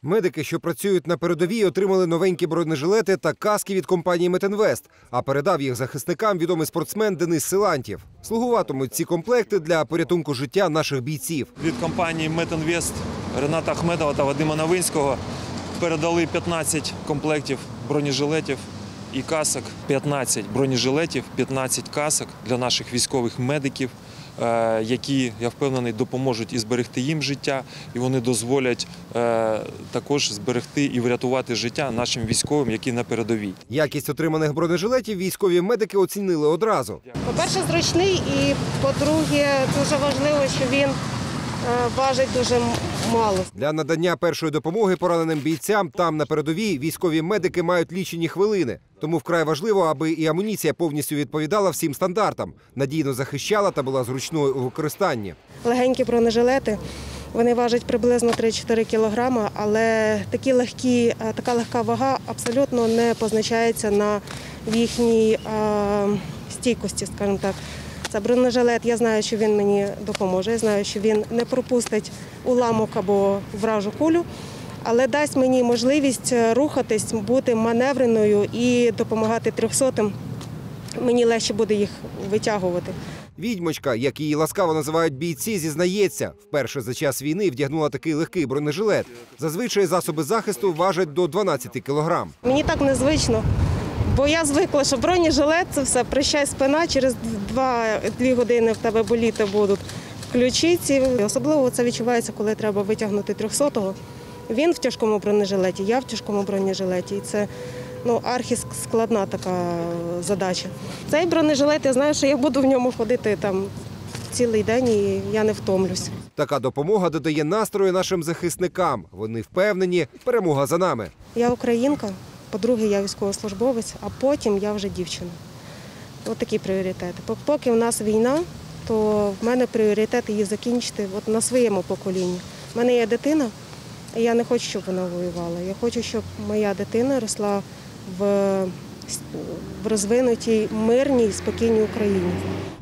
Медики, що працюють на передовій, отримали новенькі бронежилети та каски від компанії «Метінвест», а передав їх захисникам відомий спортсмен Денис Силантьєв. Слугуватимуть ці комплекти для порятунку життя наших бійців. Від компанії «Метінвест» Рената Ахметова та Вадима Новинського передали 15 комплектів бронежилетів і касок. 15 бронежилетів, 15 касок для наших військових медиків, які, я впевнений, допоможуть і зберегти їм життя, і вони дозволять також зберегти і врятувати життя нашим військовим, які на передовій. Якість отриманих бронежилетів військові медики оцінили одразу. По-перше, зручний і, по-друге, дуже важливо, що він важить дуже мало. Для надання першої допомоги пораненим бійцям там на передовій військові медики мають лічені хвилини. Тому вкрай важливо, аби і амуніція повністю відповідала всім стандартам, надійно захищала та була зручною у використанні. Легенькі бронежилети, вони важать приблизно 3-4 кілограми, але така легка вага абсолютно не позначається на їхній стійкості, скажімо так. Це бронежилет, я знаю, що він мені допоможе, я знаю, що він не пропустить уламок або вражу кулю, але дасть мені можливість рухатись, бути маневреною і допомагати 300-м. Мені легше буде їх витягувати. Відьмочка, як її ласкаво називають бійці, зізнається, вперше за час війни вдягнула такий легкий бронежилет. Зазвичай засоби захисту важать до 12 кілограм. Мені так незвично, бо я звикла, що бронежилет – це все, прищай спина, через 2 години в тебе боліти будуть ключиці. Особливо це відчувається, коли треба витягнути 300-го. Він в тяжкому бронежилеті, я в тяжкому бронежилеті. І це архіскладна така задача. Цей бронежилет, я знаю, що я буду в ньому ходити там цілий день і я не втомлюсь. Така допомога додає настрою нашим захисникам. Вони впевнені, перемога за нами. Я українка, по-друге, я військовослужбовець, а потім я вже дівчина. Ось такі пріоритети. Поки в нас війна, то в мене пріоритет її закінчити на своєму поколінні. У мене є дитина, і я не хочу, щоб вона воювала. Я хочу, щоб моя дитина росла в розвинутій, мирній, спокійній Україні.